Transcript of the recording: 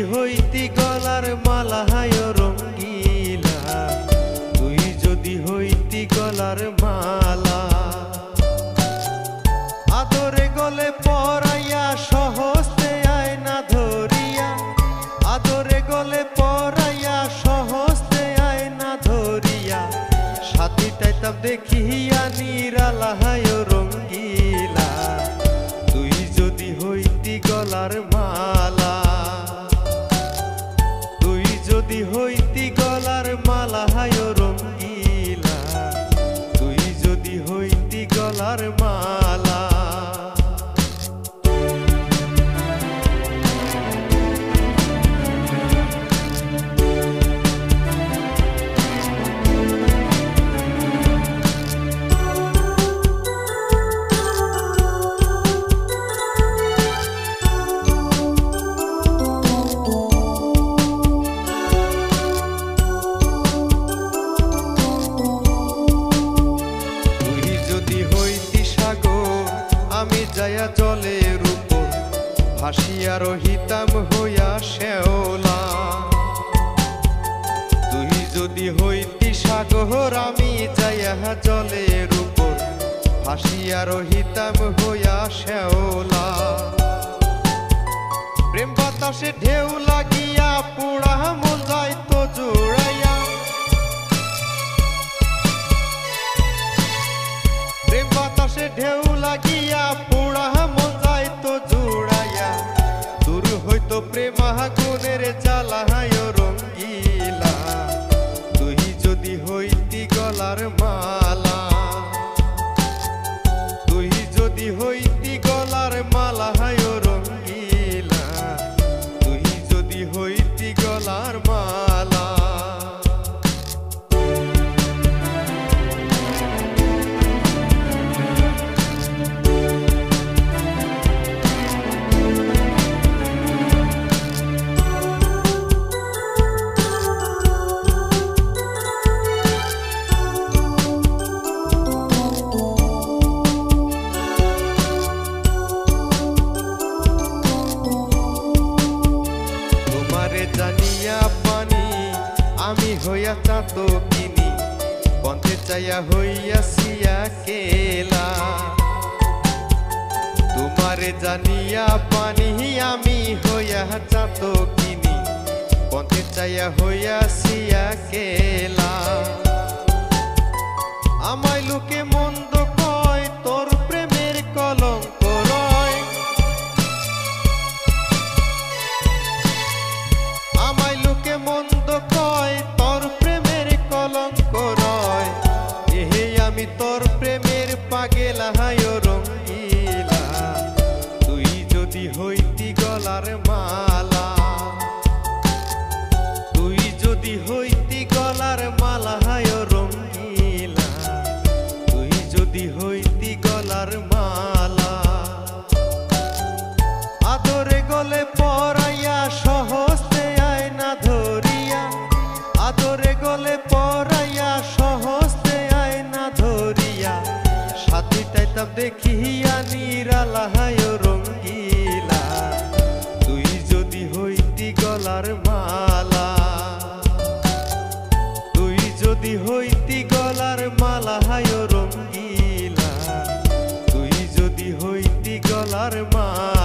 হইতি গলার মালা হায় রঙ্গিলা, তুই যদি হইতি গলার মালা, আদরে গলে পরাইয়া সহস্তে আয়না ধরিয়া, আদরে গলে পরাইয়া সহস্তে আয়না ধরিয়া, সাথী তাইতাম দেখিয়া নিরালা হায় রঙ্গিলা, তুই যদি হইতি গলার মালা, তুই যদি হইতি গলার মালা হায় রঙ্গিলা, তুই যদি হইতি গলার মালা। আমি যায়া জলের উপর ভাসিয়া রহিতাম হইয়া শেওলা, তুই যদি হইতি সাগর আমি যায়া জলের উপর ভাসিয়া রহিতাম হইয়া শেওলা, প্রেম বাতাসে ঢেউ লাগিয়া পোড়া মন যাইতো জুড়াইয়া, প্রেম বাতাসে ঢেউ লাগিয়া পোড়া মন যাইতো জুড়াইয়া, দূর হইতো প্রেম আগুনের জ্বালা হায় রঙ্গিলা, তুই যদি হইতি গলার মালা, তুই যদি হইতি গলার মালা হায় রঙ্গিলা, তুই যদি হইতি গলার মালা। জানিয়া পানি আমি হইয়া চাতো কিনি, পন্থে চাইয়া হইয়াছিয়া কেলা, তোমারে জানিয়া পানি আমি হইয়া চাতো কিনি, পন্থে চাইয়া হইয়াছিয়া কেলা, আমায় লোকে মন্দ কয় তোর প্রেমের কলঙ্ক রয়, আমায় লোকে মন্দ কয় তোর প্রেমের কলঙ্ক রয়, এহে আমি তোর প্রেমের পাগেলা হায় রঙ্গিলা, তুই যদি হইতি গলার মালা, তুই যদি হইতি গলার মালা হায় রঙ্গিলা, তুই যদি হইতি গলার মালা, আদরে গলে পরাইয়া সহস্তে আয়না ধরিয়া, আদরে গলে পরাইয়া সহস্তে আয়না ধরিয়া, সাথী তাইতাম দেখিয়া নিরালা হায় রঙ্গিলা, তুই যদি হইতি গলার মালা, তুই যদি হইতি গলার মালা হায় রঙ্গিলা, তুই যদি হইতি গলার মালা।